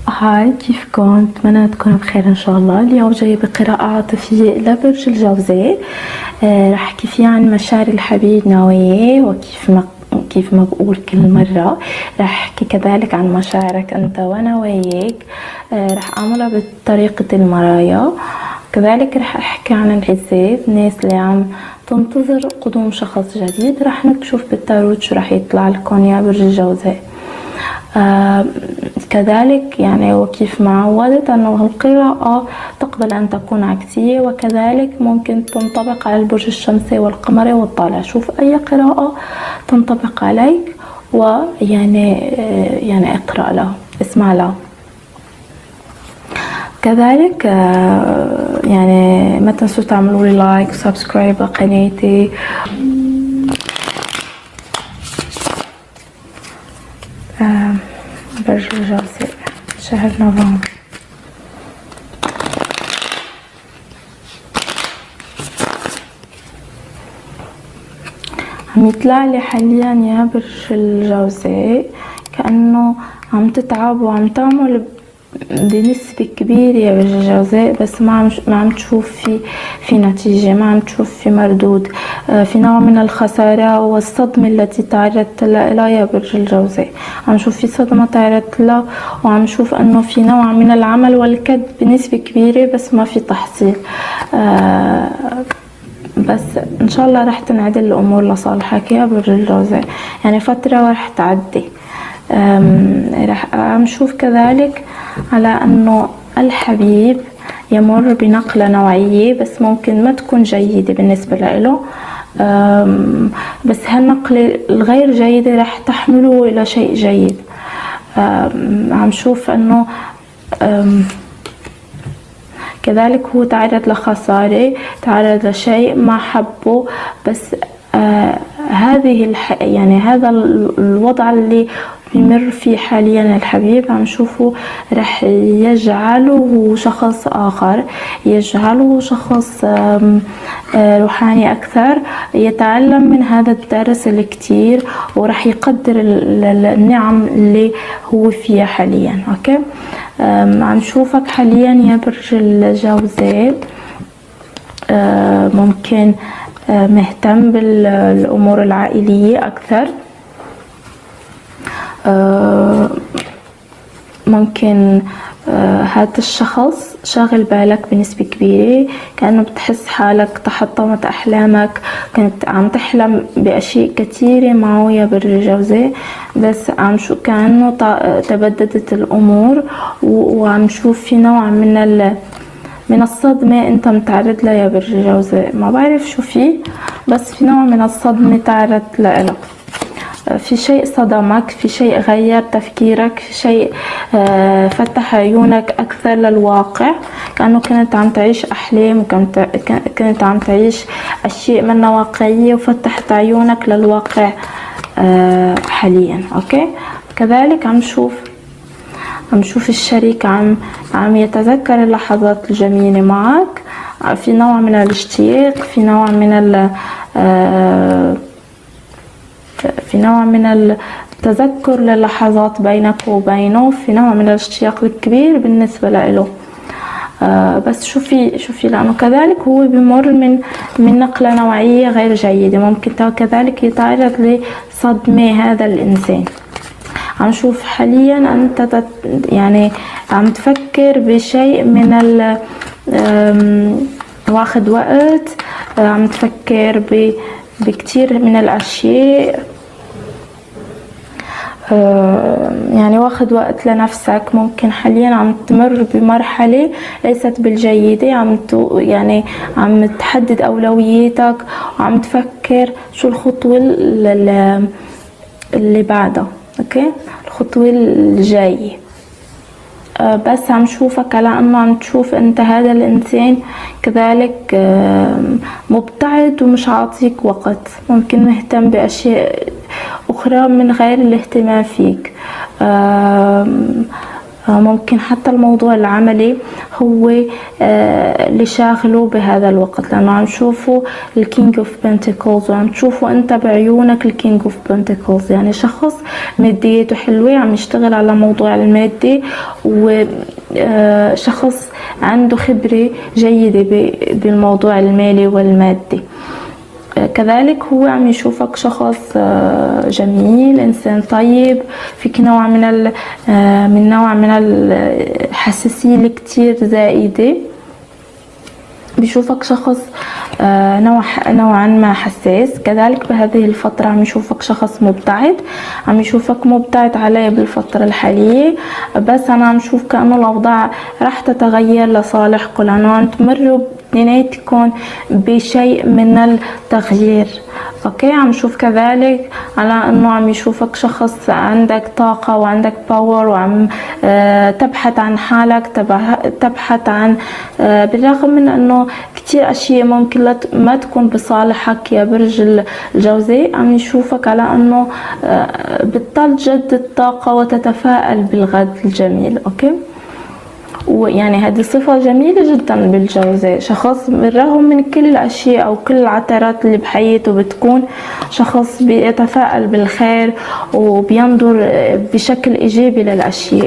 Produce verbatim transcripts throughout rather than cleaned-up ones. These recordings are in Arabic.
هاي، كيفكن؟ أتمنى تكونوا بخير إن شاء الله. اليوم جاية بقراءة عاطفية لبرج الجوزاء. آه راح أحكي فيها عن مشاعر الحبيب نوعية، وكيف ما كيف ما بقول كل مرة راح أحكي كذلك عن مشاعرك أنت ونواياك. آه راح أعملها بطريقة المرايا. كذلك راح أحكي عن العزاب، الناس اللي عم تنتظر قدوم شخص جديد. راح نكشف بالتاروت شو راح يطلع لكم يا برج الجوزاء. آه كذلك يعني وكيف ما عودت أنه القراءة تقبل أن تكون عكسية، وكذلك ممكن تنطبق على البرج الشمسي والقمري والطالع. شوف أي قراءة تنطبق عليك ويعني آه يعني اقرأ لها، اسمع لها. كذلك آه يعني ما تنسوا تعملوا لي لايك وسبسكرايب لقناتي. آه برج الجوزاء شهر نوفمبر. عم يطلع لي حاليا يا برج الجوزاء كأنه عم تتعب وعم تعمل بنسبة كبيرة يا برج الجوزاء، بس ما عم ما عم تشوف في في نتيجة، ما عم تشوف في مردود. في نوع من الخسارة والصدمة التي تعرضت لها يا برج الجوزاء. عم شوف في صدمة تعرضت لها، وعم شوف انه في نوع من العمل والكد بنسبة كبيرة، بس ما في تحصيل. آه بس ان شاء الله رح تنعدل الامور لصالحك يا برج الجوزاء، يعني فترة ورح تعدي. رح عم شوف كذلك على انه الحبيب يمر بنقلة نوعية، بس ممكن ما تكون جيدة بالنسبة له. بس هالنقلة الغير جيدة رح تحمله الى شيء جيد. عم شوف انه كذلك هو تعرض لخسارة، تعرض لشيء ما حبه، بس آه هذه الح... يعني هذا الوضع اللي بيمر فيه حاليا الحبيب عم شوفه رح يجعله شخص آخر، يجعله شخص آه روحاني أكثر، يتعلم من هذا الدرس الكتير، ورح يقدر النعم اللي هو فيها حاليا. أوكي، عم شوفك حاليا يا برج الجوزاء ممكن مهتم بالأمور العائلية أكثر. ممكن هذا الشخص شاغل بالك بنسبة كبيرة، كأنه بتحس حالك تحطمت أحلامك، كنت عم تحلم بأشياء كثيرة معه يا برج الجوزاء، بس عم شو كأنه تبددت الأمور، وعم شوف في نوع من ال من الصدمة انت متعرض لها يا برج الجوزاء. ما بعرف شو فيه، بس في نوع من الصدمة تعرض لها. في شيء صدمك، في شيء غير تفكيرك، في شيء فتح عيونك أكثر للواقع، كأنه كنت عم تعيش أحلام وكنت كنت عم تعيش أشياء منها واقعية، وفتحت عيونك للواقع حاليا. أوكي، كذلك عم شوف عم شوف الشريك عم عم يتذكر اللحظات الجميلة معك، في نوع من الاشتياق، في نوع من ال في نوع من التذكر للحظات بينك وبينه، في نوع من الاشتياق الكبير بالنسبة له. آه بس شوفي شوفي لأنه كذلك هو بمر من من نقلة نوعية غير جيدة، ممكن كذلك يتعرض لصدمة هذا الإنسان. عم شوف حاليا أنت يعني عم تفكر بشيء من ال واخد وقت، عم تفكر ب بكتير من الأشياء، يعني واخد وقت لنفسك. ممكن حاليا عم تمر بمرحلة ليست بالجيدة، عم يعني عم تحدد أولوياتك، وعم تفكر شو الخطوة اللي, اللي بعدها. اوكي، الخطوة الجاية. أه بس عم شوفك على انه عم تشوف انت هذا الانسان كذلك أه مبتعد ومش عاطيك وقت، ممكن مهتم باشياء اخرى من غير الاهتمام فيك. أه ممكن حتى الموضوع العملي هو اللي شاغله بهذا الوقت، لأنه عم شوفوا الكينج اوف بنتيكلز، وعم تشوفوا انت بعيونك الكينج اوف بنتيكلز، يعني شخص ماديته حلوة، عم يشتغل على موضوع المادي، وشخص عنده خبرة جيدة بالموضوع المالي والمادي. كذلك هو عم يشوفك شخص جميل، انسان طيب، فيك نوع من من نوع من الحساسية اللي كتير زائدة، بيشوفك شخص نوع نوعا ما حساس. كذلك بهذه الفترة عم يشوفك شخص مبتعد، عم يشوفك مبتعد عليه بالفترة الحالية، بس أنا عم شوف كأنه الأوضاع راح تتغير لصالحكم، لأنه عم تمروا اثنيناتكم بشيء من التغيير. اوكي، عم شوف كذلك على انه عم يشوفك شخص عندك طاقة وعندك باور، وعم آه تبحث عن حالك، تبحث عن آه بالرغم من انه كتير اشياء ممكن ما تكون بصالحك يا برج الجوزاء، عم يشوفك على انه آه بتضل تجدد الطاقة وتتفائل بالغد الجميل. اوكي، ويعني هذه صفة جميلة جدا بالجوزاء، شخص بالرغم من كل الأشياء أو كل العثرات اللي بحياته بتكون شخص بيتفائل بالخير وبينظر بشكل إيجابي للأشياء.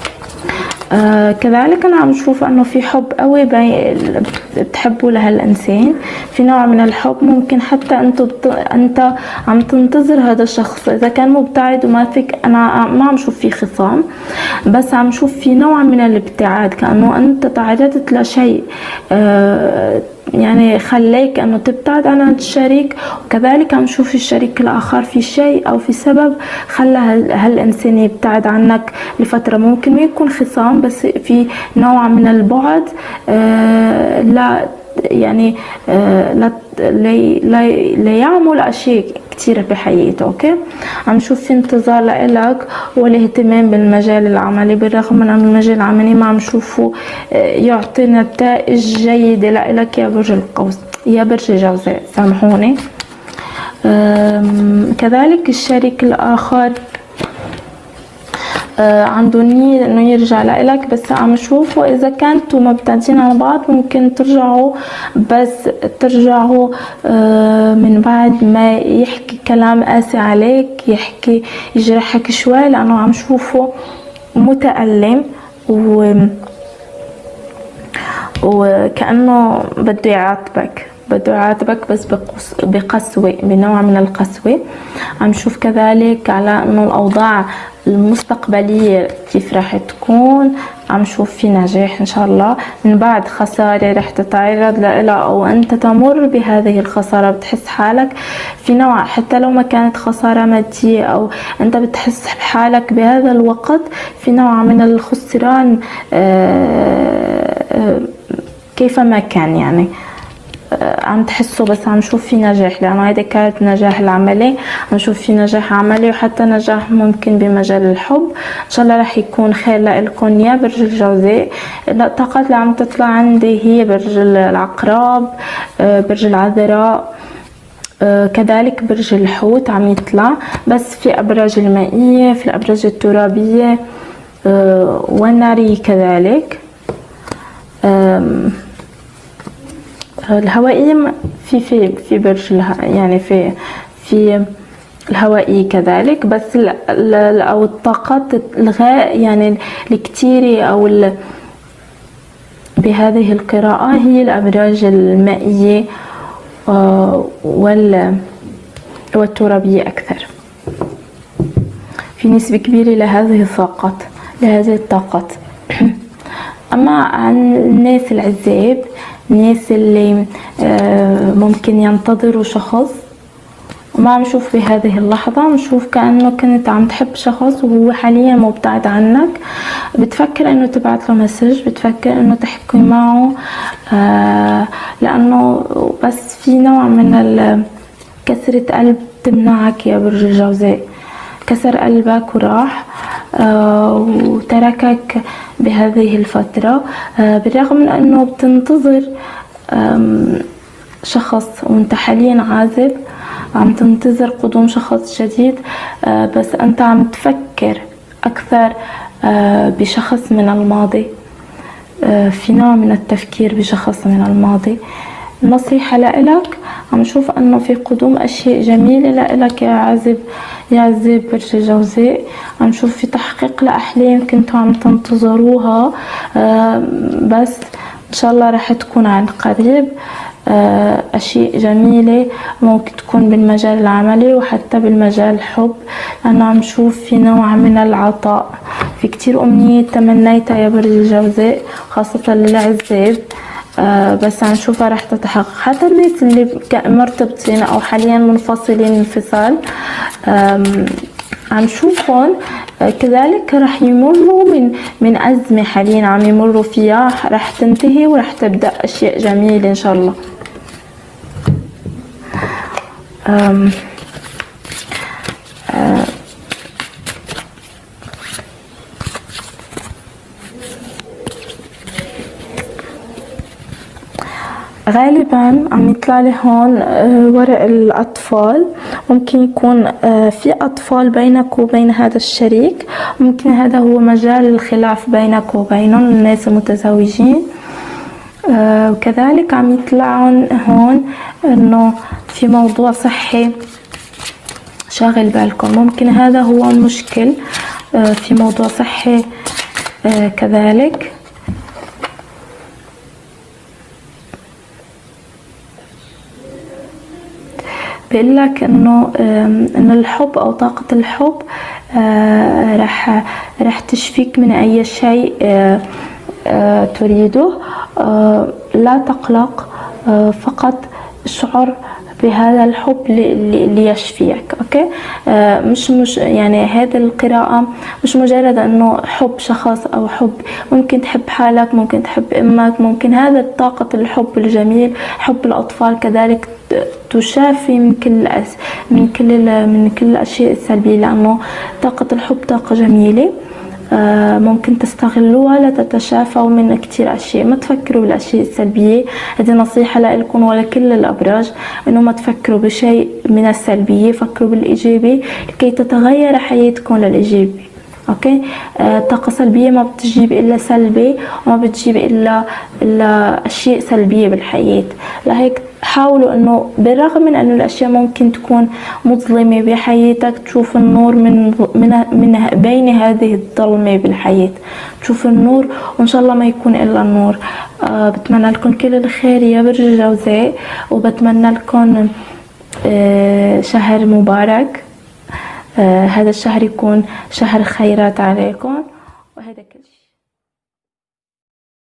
آه كذلك أنا عم شوف أنه في حب قوي بتحبوا لهالإنسان، في نوع من الحب، ممكن حتى أنت بت... أنت عم تنتظر هذا الشخص، إذا كان مبتعد وما فيك، أنا ما عم شوف في خصام، بس عم شوف في نوع من الابتعاد، كأنه أنت تعرضت لشيء آه يعني خليك أنه تبتعد عن الشريك، وكذلك عم نشوف الشريك الآخر في شيء أو في سبب خلى هالإنسان يبتعد عنك لفترة، ممكن ما يكون خصام بس في نوع من البعد آه لا يعني آه لا لي لي ليعمل أشياء كتير بحياته. أوكي، عم نشوف في انتظار لإلك والاهتمام بالمجال العملي، بالرغم من أن المجال العملي ما عم نشوفه يعطي نتائج جيدة لإلك يا برج القوس يا برج الجوزاء، سامحوني. كذلك الشريك الآخر آه عنده نية انه يرجع لإلك، بس عم شوفوا اذا كنتوا مبتعدين عن بعض ممكن ترجعوا، بس ترجعوا آه من بعد ما يحكي كلام قاسي عليك، يحكي يجرحك شوي، لانه عم شوفه متألم و وكأنه بده يعاتبك بده يعاتبك بس بقسوة، بنوع من القسوة. عم شوف كذلك على انه الاوضاع المستقبلية كيف راح تكون، عم شوف في نجاح ان شاء الله من بعد خسارة راح تتعرض لها او انت تمر بهذه الخسارة، بتحس حالك في نوع، حتى لو ما كانت خسارة مادية او انت بتحس بحالك بهذا الوقت في نوع من الخسران كيفما كان، يعني عم تحسوا، بس عم شوف في نجاح، لانه هيدا كانت نجاح العملي، عم شوف في نجاح عملي وحتى نجاح ممكن بمجال الحب. ان شاء الله رح يكون خير لكم يا برج الجوزاء. الطاقات اللي عم تطلع عندي هي برج العقرب، برج العذراء، كذلك برج الحوت عم يطلع، بس في ابراج المائية، في الابراج الترابية والنارية كذلك. الهوائية في في في برج يعني في في الهوائية كذلك، بس ال ال او الطاقات الغاء يعني الكتيرة او بهذه القراءة هي الابراج المائية وال والترابية اكثر، في نسبة كبيرة لهذه الطاقات لهذه الطاقات. اما عن الناس العزاب، الناس اللي ممكن ينتظروا شخص، ما عم شوف بهذه اللحظة، عم شوف كأنه كنت عم تحب شخص وهو حاليا مبتعد عنك، بتفكر انه تبعت له مسج، بتفكر انه تحكي معه، لانه بس في نوع من كسرة قلب تمنعك يا برج الجوزاء، كسر قلبك وراح وتركك بهذه الفترة، بالرغم من انه بتنتظر شخص وانت حاليا عازب، عم تنتظر قدوم شخص جديد، بس انت عم تفكر اكثر بشخص من الماضي، في نوع من التفكير بشخص من الماضي. النصيحة لإلك، عم نشوف أنه في قدوم أشياء جميلة لإلك يا عازب يا عزيب برج الجوزاء. عم نشوف في تحقيق لأحلام كنتوا عم تنتظروها، بس إن شاء الله رح تكون عن قريب. أشياء جميلة ممكن تكون بالمجال العملي وحتى بالمجال الحب، لأنه عم نشوف في نوع من العطاء. في كتير أمنية تمنيتها يا برج الجوزاء خاصة للعزاب، آه بس عم نشوفها رح تتحقق. حتى الناس اللي مرتبطين أو حاليا منفصلين انفصال، عم نشوفهم آه كذلك رح يمروا من من أزمة حاليا عم يمروا فيها، رح تنتهي ورح تبدأ أشياء جميلة إن شاء الله. آم آه غالبا عم يطلع لي هون ورق الأطفال. ممكن يكون في أطفال بينك وبين هذا الشريك، ممكن هذا هو مجال الخلاف بينك وبينهم الناس المتزوجين. وكذلك عم يطلع هون انه في موضوع صحي شاغل بالكم، ممكن هذا هو المشكل في موضوع صحي. كذلك بقول لك انه ان الحب او طاقة الحب رح رح تشفيك من اي شيء تريده. لا تقلق، فقط اشعر بهذا الحب ليشفيك. اوكي، مش مش يعني هذه القراءة مش مجرد انه حب شخص او حب، ممكن تحب حالك، ممكن تحب امك، ممكن هذا طاقة الحب الجميل. حب الاطفال كذلك تشافي من كل من كل من كل الاشياء السلبية، لانه طاقة الحب طاقة جميلة ممكن تستغلوها لتتشافوا من كتير اشياء. ما تفكروا بالاشياء السلبيه، هذه نصيحه لكم ولكل الابراج، انه ما تفكروا بشيء من السلبيه، فكروا بالايجابي لكي تتغير حياتكم للايجابي. اوكي، آه طاقه سلبيه ما بتجيب الا سلبي، وما بتجيب الا الا اشياء سلبيه بالحياه. لهيك حاولوا انه بالرغم من انه الاشياء ممكن تكون مظلمه بحياتك، تشوف النور من من من بين هذه الظلمه بالحياه، تشوف النور، وان شاء الله ما يكون الا النور. آه بتمنى لكم كل الخير يا برج الجوزاء، وبتمنى لكم آه شهر مبارك. آه هذا الشهر يكون شهر خيرات عليكم.